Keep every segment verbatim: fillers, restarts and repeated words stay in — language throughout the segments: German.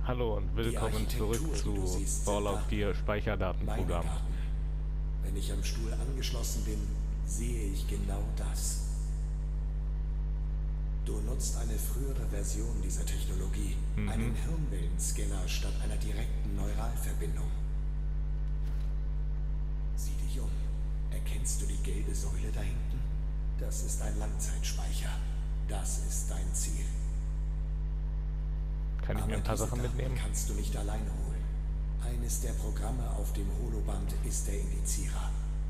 Hallo und Die willkommen zurück Architektur, die zu du siehst, sind Fallout Daten. vier Meine Speicherdatenprogramm. Daten. Wenn ich am Stuhl angeschlossen bin, sehe ich genau das. Du nutzt eine frühere Version dieser Technologie, Mhm. einen Hirnwellenscanner statt einer direkten Neuralverbindung. Sieh dich um. Erkennst du die gelbe Säule da hinten? Das ist ein Langzeitspeicher. Das ist dein Ziel. Kann ich Aber mir ein paar diese Sachen Daten mitnehmen? kannst du nicht alleine holen. Eines der Programme auf dem Holoband ist der Indizierer.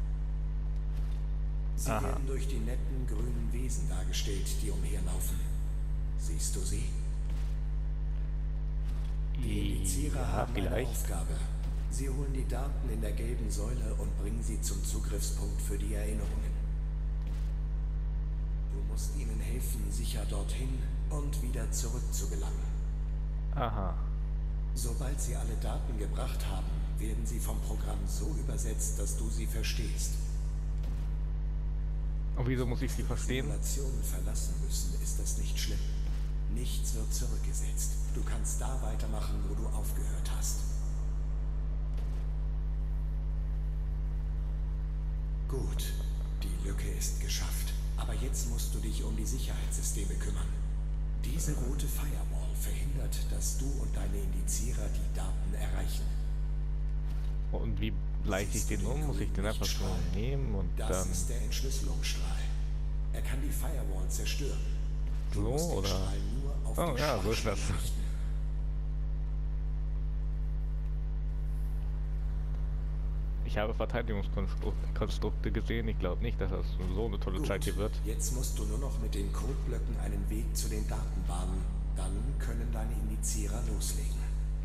Sie Aha. werden durch die netten grünen Wesen dargestellt, die umherlaufen. Siehst du sie? Die Indizierer Ja, haben eine vielleicht. Aufgabe. Sie holen die Daten in der gelben Säule und bringen sie zum Zugriffspunkt für die Erinnerungen. Du musst ihnen helfen, sicher dorthin und wieder zurück zu gelangen. Aha. Sobald sie alle Daten gebracht haben, werden sie vom Programm so übersetzt, dass du sie verstehst. Und wieso muss ich sie verstehen? Simulationen verlassen müssen, ist das nicht schlimm. Nichts wird zurückgesetzt. Du kannst da weitermachen, wo du aufgehört hast. Gut, die Lücke ist geschafft. Aber jetzt musst du dich um die Sicherheitssysteme kümmern. Diese rote Firewall verhindert, dass du und deine Indizierer die Daten erreichen. Und wie leite ich den um? Muss ich den einfach so nehmen und Das dann ist der Entschlüsselungsstrahl. Er kann die Firewall zerstören. Du so musst den oder? Strahl nur auf Oh die ja, so ist das. Schwachstellen richten. Ich habe Verteidigungskonstrukte gesehen. Ich glaube nicht, dass das so eine tolle Gut, Zeit hier wird. jetzt musst du nur noch mit den Codeblöcken einen Weg zu den Daten bahnen. Dann können deine Indizierer loslegen.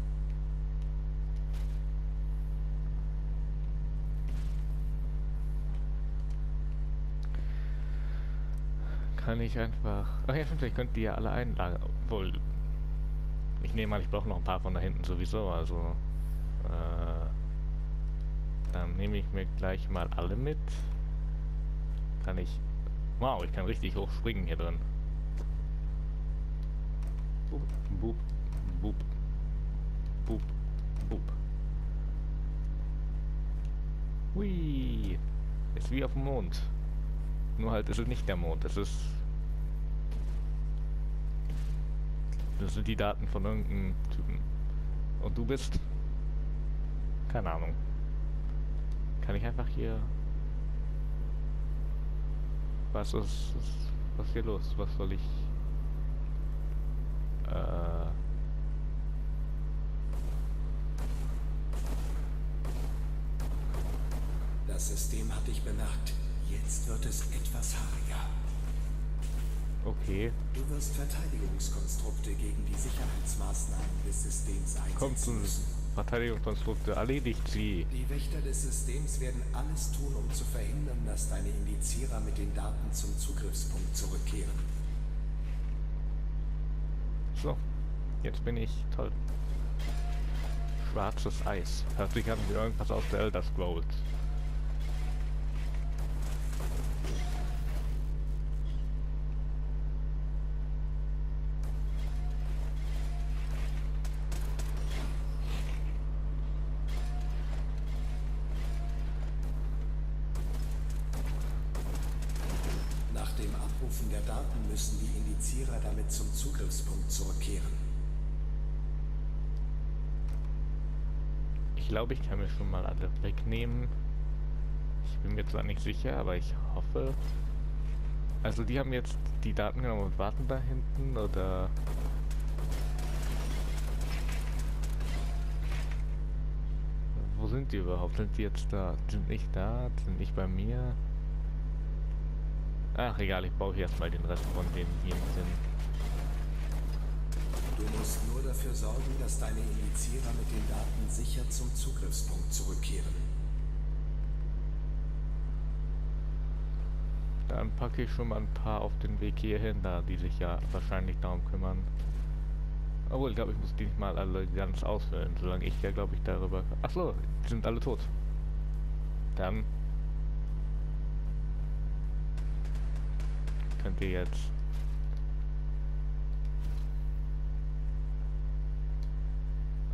Kann ich einfach... Ach ja, stimmt, ich könnte die ja alle einlagern. Obwohl... Ich nehme an, ich brauche noch ein paar von da hinten sowieso, also... Äh, dann nehme ich mir gleich mal alle mit. Kann ich... Wow, ich kann richtig hoch springen hier drin. Boop, boop, boop, boop, boop. Hui! Ist wie auf dem Mond. Nur halt ist es nicht der Mond, es ist... Das sind die Daten von irgendeinem Typen. Und du bist... Keine Ahnung. Kann ich einfach hier... Was ist... Was ist hier los? Was soll ich... Äh... Das System hat dich bemerkt. Jetzt wird es etwas haariger. Okay. Du wirst Verteidigungskonstrukte gegen die Sicherheitsmaßnahmen des Systems Kommt einsetzen zum müssen. Verteidigungskonstrukte. Erledigt sie. Die Wächter des Systems werden alles tun, um zu verhindern, dass deine Indizierer mit den Daten zum Zugriffspunkt zurückkehren. So. Jetzt bin ich toll. Schwarzes Eis. Hört sich an wie irgendwas aus der Elder Scrolls. Nach dem Abrufen der Daten müssen die Indizierer damit zum Zugriffspunkt zurückkehren. Ich glaube, ich kann mir schon mal alle wegnehmen. Ich bin mir zwar nicht sicher, aber ich hoffe... Also die haben jetzt die Daten genommen und warten da hinten, oder... Wo sind die überhaupt? Sind die jetzt da? Die sind nicht da? Die sind nicht bei mir? Ach egal, ich brauche erstmal den Rest von denen hier sind. Du musst nur dafür sorgen, dass deine Indizierer mit den Daten sicher zum Zugriffspunkt zurückkehren. Dann packe ich schon mal ein paar auf den Weg hierhin, da die sich ja wahrscheinlich darum kümmern. Obwohl, ich glaube, ich muss die nicht mal alle ganz ausfüllen, solange ich ja, glaube ich, darüber... Achso, die sind alle tot. Dann... Könnt ihr jetzt...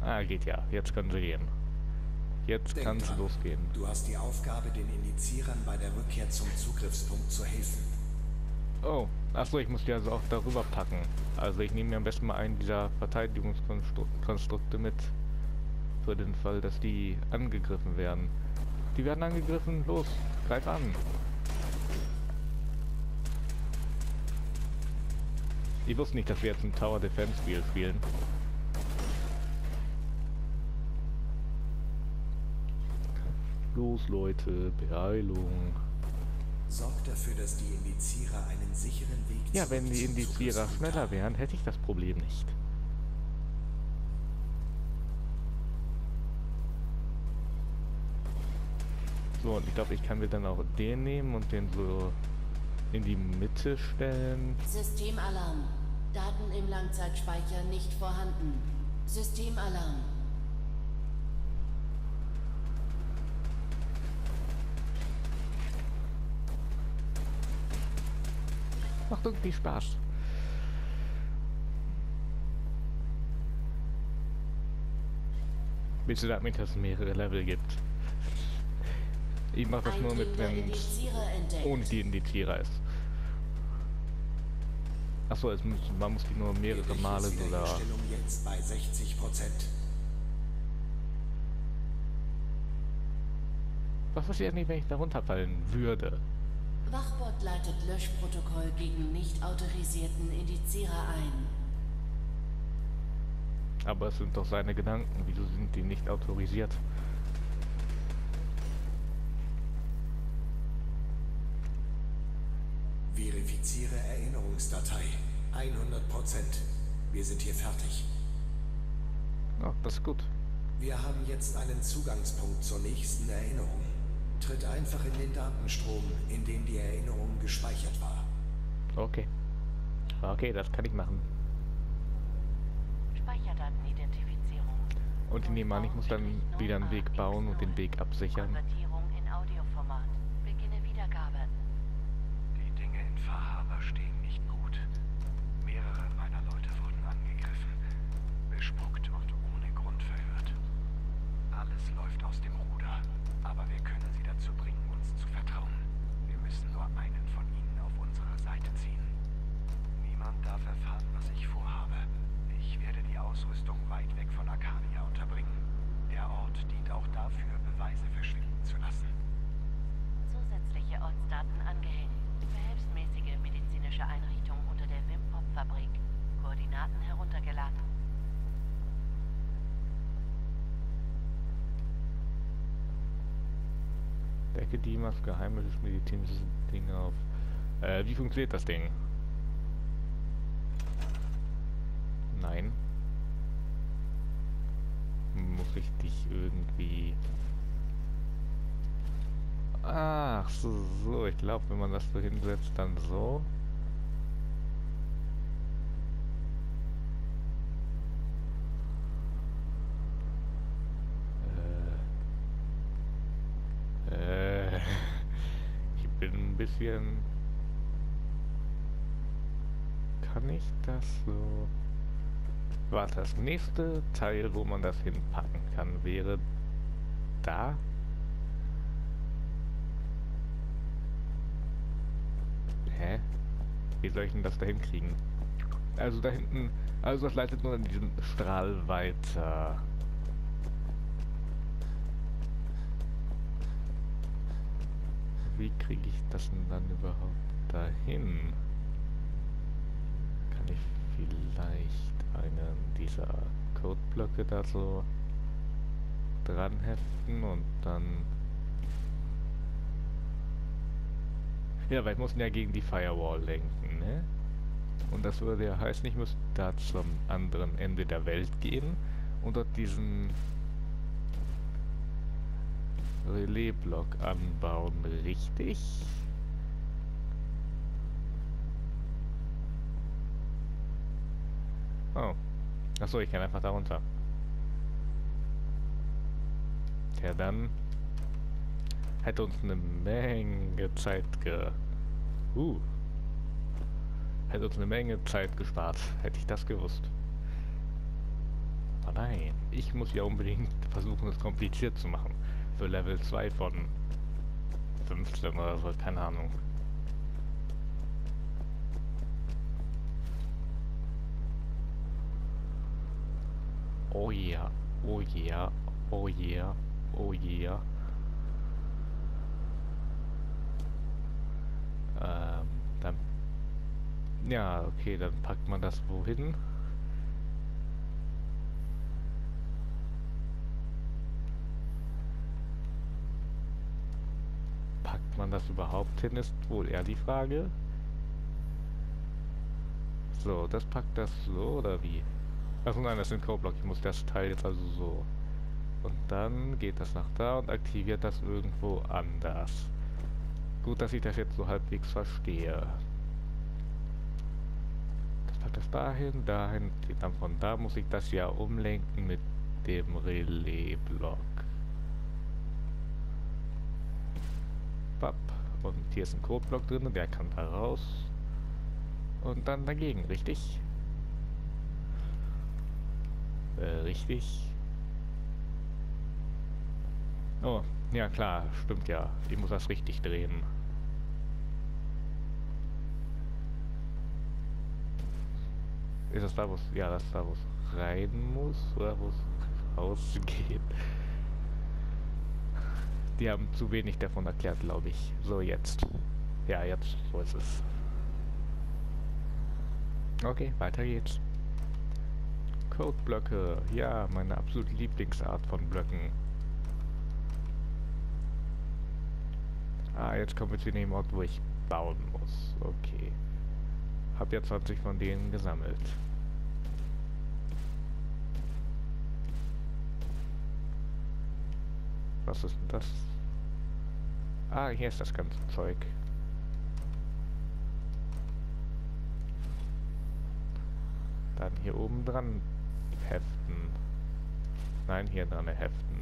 Ah, geht ja. Jetzt können sie gehen. Jetzt Denk kann es dran, losgehen. Du hast die Aufgabe, den Indizierern bei der Rückkehr zum Zugriffspunkt zu helfen. Oh, achso, ich muss die also auch darüber packen. Also ich nehme mir am besten mal einen dieser Verteidigungskonstrukte mit. Für den Fall, dass die angegriffen werden. Die werden angegriffen. Los, greif an. Ich wusste nicht, dass wir jetzt ein Tower Defense Spiel spielen. Los Leute, Beeilung. Sorg dafür, dass die Indizierer einen sicheren Weg Ja, wenn die zum Indizierer Zugriffspunkt schneller haben. wären, hätte ich das Problem nicht. So, und ich glaube, ich kann mir dann auch den nehmen und den so in die Mitte stellen. Systemalarm. Daten im Langzeitspeicher nicht vorhanden. Systemalarm. Macht irgendwie Spaß. Bitte sag mir, dass es mehrere Level gibt. Ich mach das nur mit, wenn es ohne die Indizierer ist. Achso, es muss, man muss die nur mehrere Male sogar. Wiederherstellung jetzt bei sechzig Prozent. Was passiert nicht, wenn ich da runterfallen würde? Wachbot leitet Löschprotokoll gegen nicht autorisierten Indizierer ein. Aber es sind doch seine Gedanken. Wieso sind die nicht autorisiert? Verifiziere Erinnerungsdatei. hundert Prozent. Wir sind hier fertig. Oh, das ist gut. Wir haben jetzt einen Zugangspunkt zur nächsten Erinnerung. Tritt einfach in den Datenstrom, in dem die Erinnerung gespeichert war. Okay. Okay, das kann ich machen. Speicherdatenidentifizierung. Und ich nehme an, ich muss dann wieder einen Weg bauen und den Weg absichern. Konvertierung in Audioformat. Beginne Wiedergabe. Die Dinge in Fahrhaber stehen nicht gut. Mehrere meiner Leute wurden angegriffen, bespuckt und ohne Grund verhört. Alles läuft aus dem Ruder, aber wir können sie dazu bringen, uns zu vertrauen. Wir müssen nur einen von ihnen auf unsere Seite ziehen. Niemand darf erfahren, was ich vorhabe. Ich werde die Ausrüstung weit weg von Arcadia unterbringen. Der Ort dient auch dafür, Beweise verschwinden zu lassen. Zusätzliche Ortsdaten angehängt. Behelfsmäßige medizinische Einrichtung unter der Wim-Pop-Fabrik. Koordinaten heruntergeladen. Decke Dimas geheimes medizinisches Ding auf. Äh, wie funktioniert das Ding? Nein. Muss ich dich irgendwie... Ach so, so. Ich glaube, wenn man das so hinsetzt, dann so. Äh... Äh... Ich bin ein bisschen... Kann ich das so... Warte, das nächste Teil, wo man das hinpacken kann, wäre da. Hä? Wie soll ich denn das da hinkriegen? Also da hinten, also das leitet nur in diesen Strahl weiter. Wie kriege ich das denn dann überhaupt dahin? Kann ich vielleicht einen dieser Codeblöcke da so dran heften und dann... Ja, weil ich muss ihn ja gegen die Firewall lenken, ne? Und das würde ja heißen, ich muss da zum anderen Ende der Welt gehen und dort diesen Relaisblock anbauen, richtig? Oh. Achso, ich kann einfach da runter. Ja, dann hätte uns eine Menge Zeit ge... Uh. Hätte uns eine Menge Zeit gespart, hätte ich das gewusst. Dann nein. Ich muss ja unbedingt versuchen, es kompliziert zu machen. Für Level zwei von fünfzehn oder so, keine Ahnung. Oh ja, oh ja, oh ja, oh ja. Ähm, dann... Ja, okay, dann packt man das wohin? Packt man das überhaupt hin, ist wohl eher die Frage. So, das packt das so, oder wie? Achso, nein, das sind Codeblock. Ich muss das Teil jetzt also so. Und dann geht das nach da und aktiviert das irgendwo anders. Gut, dass ich das jetzt so halbwegs verstehe. Das packt das dahin, dahin. Dann von da muss ich das ja umlenken mit dem Relais-Block. Papp. Und hier ist ein Codeblock drin, der kann da raus. Und dann dagegen, richtig? Äh, richtig. Oh, ja klar, stimmt ja. Ich muss das richtig drehen. Ist das da, wo es... Ja, das ist da, wo es rein muss, oder wo es rausgeht. Die haben zu wenig davon erklärt, glaube ich. So, jetzt. Ja, jetzt, so ist es. Okay, weiter geht's. Codeblöcke. Ja, meine absolute Lieblingsart von Blöcken. Ah, jetzt kommen wir zu dem Ort, wo ich bauen muss. Okay. Hab ja zwanzig von denen gesammelt. Was ist denn das? Ah, hier ist das ganze Zeug. Dann hier oben dran heften. Nein, hier dran heften.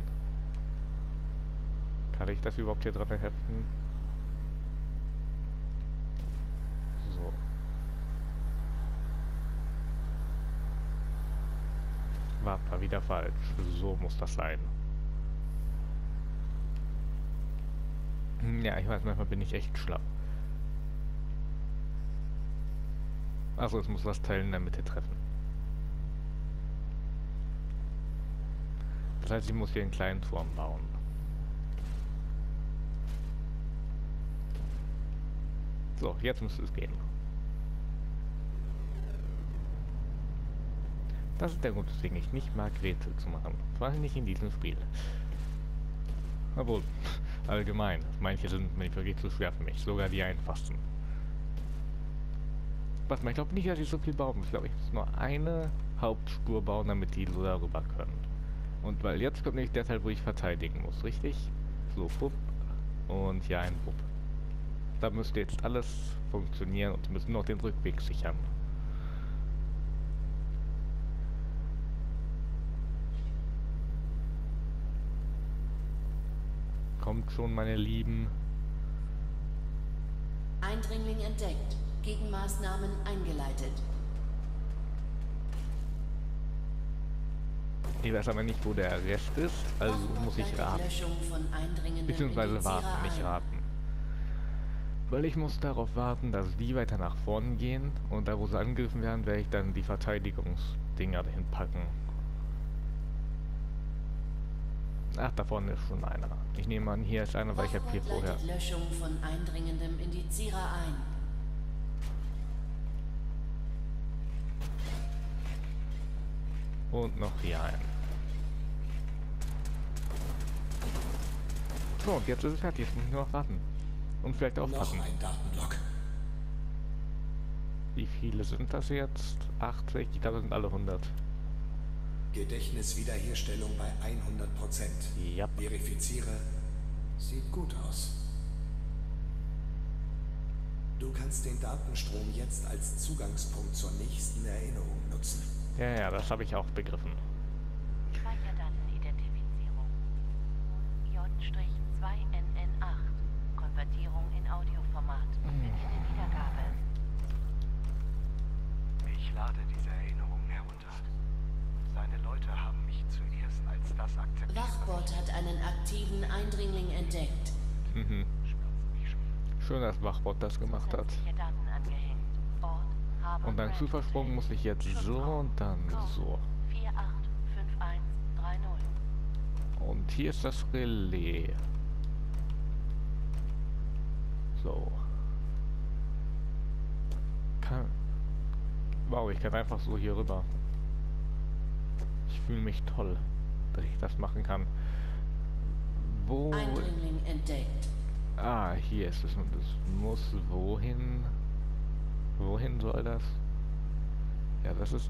Kann ich das überhaupt hier dran heften? So. Warte, war wieder falsch. So muss das sein. Ja, ich weiß, manchmal bin ich echt schlau. Also es muss das Teil in der Mitte treffen. Das heißt, ich muss hier einen kleinen Turm bauen. So, jetzt müsste es gehen. Das ist der Grund, weswegen ich nicht mag, Rätsel zu machen. Vor allem nicht in diesem Spiel. Obwohl, allgemein. Manche sind mir wirklich zu schwer für mich. Sogar die einfachsten. Was, ich glaube nicht, dass ich so viel bauen muss. Ich glaube, ich muss nur eine Hauptspur bauen, damit die so darüber können. Und weil jetzt kommt nämlich der Teil, wo ich verteidigen muss, richtig? So, Pupp. Und hier ein Pupp. Da müsste jetzt alles funktionieren und wir müssen noch den Rückweg sichern. Kommt schon, meine Lieben. Eindringling entdeckt. Gegenmaßnahmen eingeleitet. Ich weiß aber nicht, wo der Rest ist, also muss ich raten. Beziehungsweise warten, nicht raten. Weil ich muss darauf warten, dass die weiter nach vorne gehen und da, wo sie angegriffen werden, werde ich dann die Verteidigungsdinger dahin packen. Ach, da vorne ist schon einer. Ich nehme an, hier ist einer, weil ich habe hier vorher... Löschung von eindringendem Indizierer ein. Und noch hier ein. So, und jetzt ist es fertig. Jetzt muss ich nur noch warten. Und vielleicht aufpassen. Noch ein Datenblock. Wie viele sind das jetzt? achtzig? Ich glaube, das sind alle hundert. Gedächtniswiederherstellung bei hundert Prozent. Ja. Verifiziere. Sieht gut aus. Du kannst den Datenstrom jetzt als Zugangspunkt zur nächsten Erinnerung nutzen. Ja, ja, das habe ich auch begriffen. Speicherdatenidentifizierung. J zwei N N acht. Konvertierung in Audioformat. Beginne Wiedergabe. Ich lade diese Erinnerungen herunter. Seine Leute haben mich Das akzeptiert. Wachbot hat einen aktiven Eindringling entdeckt. Mhm. Schön, dass Wachbot das gemacht hat. Zusätzliche Daten angehängt. Ort, Harbor Und dann Grand Zuversprung Hotel. muss ich jetzt so und dann so. vier acht fünf eins drei null. Und hier ist das Relais. So. Kann. Wow, ich kann einfach so hier rüber. Ich fühle mich toll, dass ich das machen kann. Wo... Eindringling entdeckt. Ah, hier ist es und es muss wohin? Wohin soll das? Ja, das ist...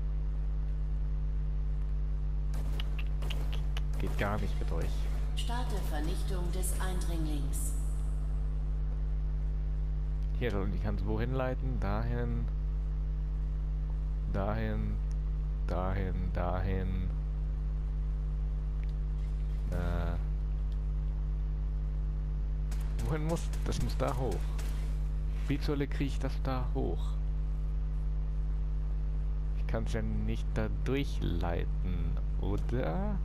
Geht gar nicht mit euch. Starte Vernichtung des Eindringlings. Hier, und ich kann es wohin leiten? Dahin. Dahin. Dahin. Dahin. Äh. Wohin muss... Das muss da hoch. Wie zur Hölle kriege ich das da hoch? Ich kann es ja nicht da durchleiten, oder?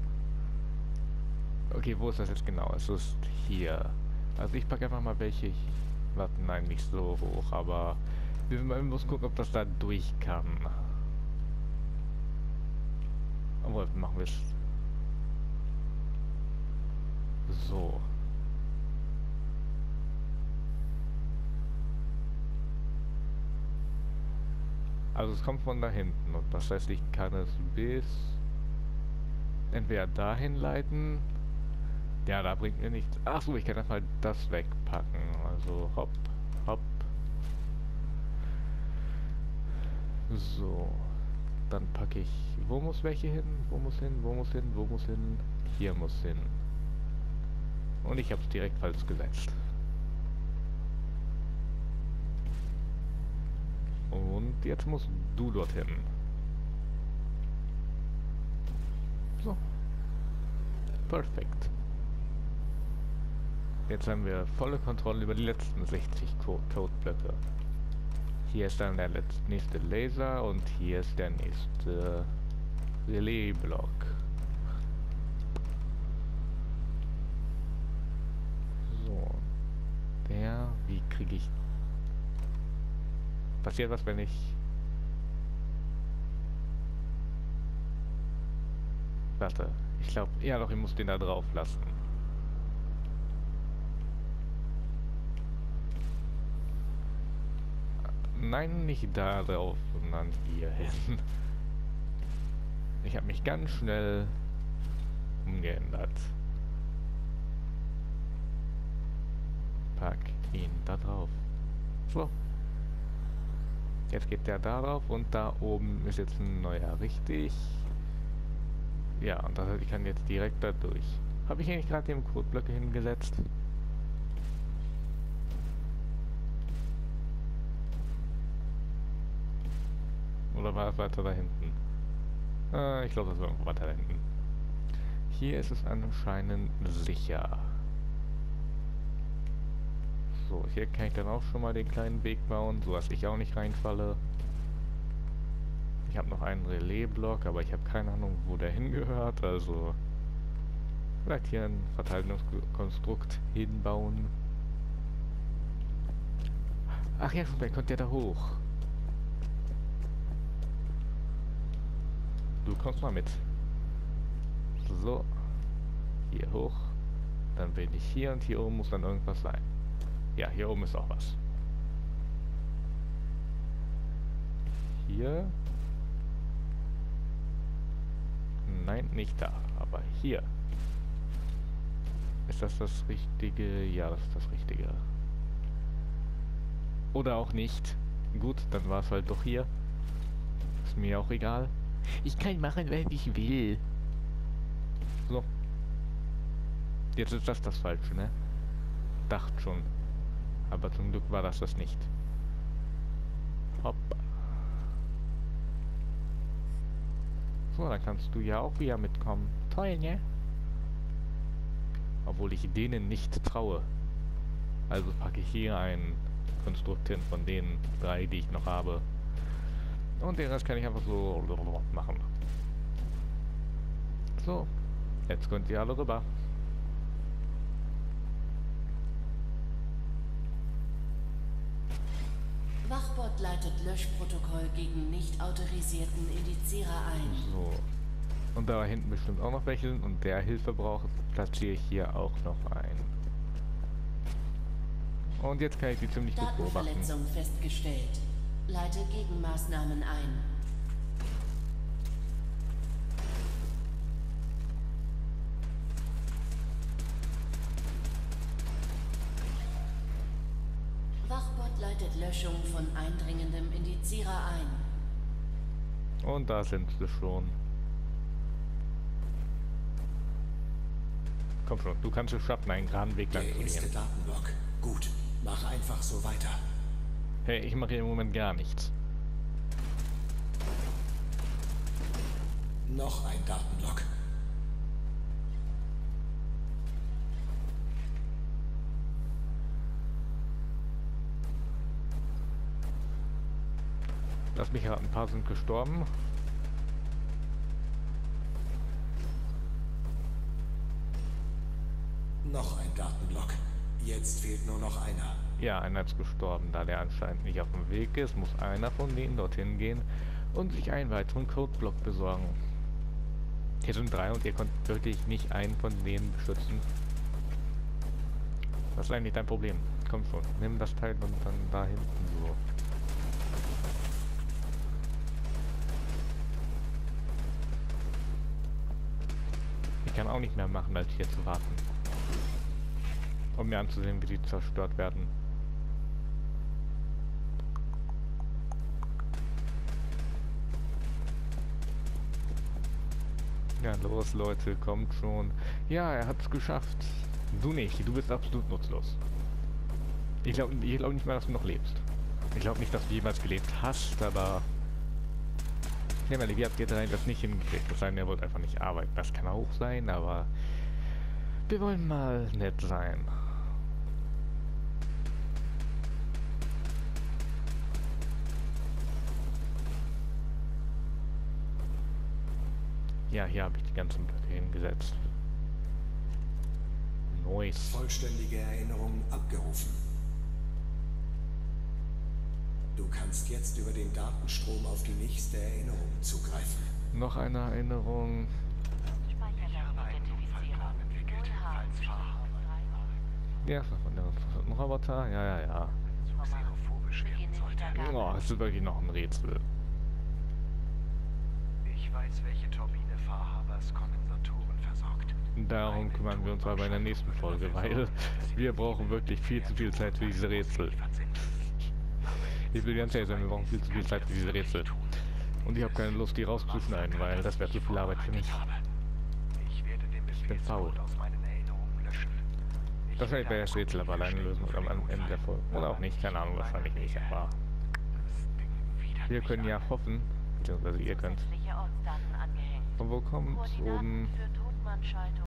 Okay, wo ist das jetzt genau? Es ist hier. Also ich packe einfach mal welche... Ich, warte, nein, nicht so hoch, aber... Wir müssen gucken, ob das da durch kann. Aber machen wir es... So. Also es kommt von da hinten und das heißt, ich kann es bis entweder dahin leiten. Ja, da bringt mir nichts. Ach so, ich kann einfach das wegpacken. Also hopp, hopp. So. Dann packe ich... Wo muss welche hin? Wo muss hin? Wo muss hin? Wo muss hin? Hier muss hin. Und ich habe es direkt falsch gesetzt. Und jetzt musst du dorthin. So. Perfekt. Jetzt haben wir volle Kontrolle über die letzten sechzig Co- Codeblöcke. Hier ist dann der letzte, nächste Laser und hier ist der nächste Relais-Block. So. Der, wie kriege ich... Passiert was, wenn ich... Warte, ich glaube... Ja doch, ich muss den da drauf lassen. Nein, nicht da drauf, sondern hier hin. Ich habe mich ganz schnell umgeändert. Pack ihn da drauf. So. Jetzt geht der da drauf und da oben ist jetzt ein neuer, richtig? Ja, und das heißt, ich kann jetzt direkt da durch. Habe ich eigentlich gerade den Codeblöcke hingesetzt? Oder war es weiter da hinten? Äh, ich glaube, das war irgendwo weiter da hinten. Hier ist es anscheinend sicher. So, hier kann ich dann auch schon mal den kleinen Weg bauen, so dass ich auch nicht reinfalle. Ich habe noch einen Relais-Block, aber ich habe keine Ahnung, wo der hingehört, also vielleicht hier ein Verteidigungskonstrukt hinbauen. Ach ja, dann kommt der da hoch. Du kommst mal mit. So. Hier hoch. Dann bin ich hier und hier oben muss dann irgendwas sein. Ja, hier oben ist auch was. Hier. Nein, nicht da. Aber hier. Ist das das Richtige? Ja, das ist das Richtige. Oder auch nicht. Gut, dann war es halt doch hier. Ist mir auch egal. Ich kann machen, was ich will. So. Jetzt ist das das Falsche, ne? Dacht schon. Aber zum Glück war das das nicht. Hopp. So, dann kannst du ja auch wieder mitkommen. Toll, ne? Obwohl ich denen nicht traue. Also packe ich hier ein Konstrukt hin von den drei, die ich noch habe. Und den Rest kann ich einfach so machen. So, Jetzt könnt ihr alle rüber. Wachbot leitet Löschprotokoll gegen nicht autorisierten Indizierer ein. So. Und da hinten bestimmt auch noch welche sind und der Hilfe braucht, platziere ich hier auch noch ein. Und jetzt kann ich die ziemlich gut beobachten. Datenverletzung festgestellt. Leite Gegenmaßnahmen ein. Wachbot leitet Löschung von eindringendem Indizierer ein. Und da sind sie schon. Komm schon, du kannst es schaffen, einen geraden Weg lang Der zu erste gehen. Datenblock. Gut, mach einfach so weiter. Hey, ich mache hier im Moment gar nichts. Noch ein Datenblock. Lass mich raten, ein paar sind gestorben. Noch ein Datenblock. Jetzt fehlt nur noch einer. Ja, einer ist gestorben, da der anscheinend nicht auf dem Weg ist, muss einer von denen dorthin gehen und sich einen weiteren Codeblock besorgen. Hier sind drei und ihr könnt wirklich nicht einen von denen beschützen. Was ist eigentlich dein Problem? Komm schon, nimm das Teil und dann da hinten so. Ich kann auch nicht mehr machen, als hier zu warten. Um mir anzusehen, wie die zerstört werden. Ja, los Leute, kommt schon. Ja, er hat es geschafft. Du nicht, du bist absolut nutzlos. Ich glaube ich glaub nicht mal, dass du noch lebst. Ich glaube nicht, dass du jemals gelebt hast, aber... Ich nehme mal, wie habt ihr drei das nicht hingekriegt? Das heißt, ihr wollt einfach nicht arbeiten. Das kann auch sein, aber... Wir wollen mal nett sein. Ja, hier habe ich die ganzen Blöcke hingesetzt. Nice. Vollständige Erinnerung abgerufen. Du kannst jetzt über den Datenstrom auf die nächste Erinnerung zugreifen. Noch eine Erinnerung. Ja, ist noch ein Roboter. Ja, ja, ja. Oh, es ist wirklich noch ein Rätsel. Ich weiß, welche Turbine Fahrhabers Kondensatoren versorgt. Darum kümmern wir uns aber in der nächsten Folge, weil wir brauchen wirklich viel zu viel Zeit für diese Rätsel. Ich will ganz ehrlich sein, wir brauchen viel zu viel Zeit für diese Rätsel. Und ich habe keine Lust, die rauszuschneiden, weil das wäre zu viel Arbeit für mich. Ich bin faul. Das werde ich bei das Rätsel aber alleine lösen oder am Ende der Folge. Oder auch nicht, keine Ahnung, wahrscheinlich nicht, aber... Wir können ja hoffen, beziehungsweise ihr könnt. Von wo kommt's? Oben...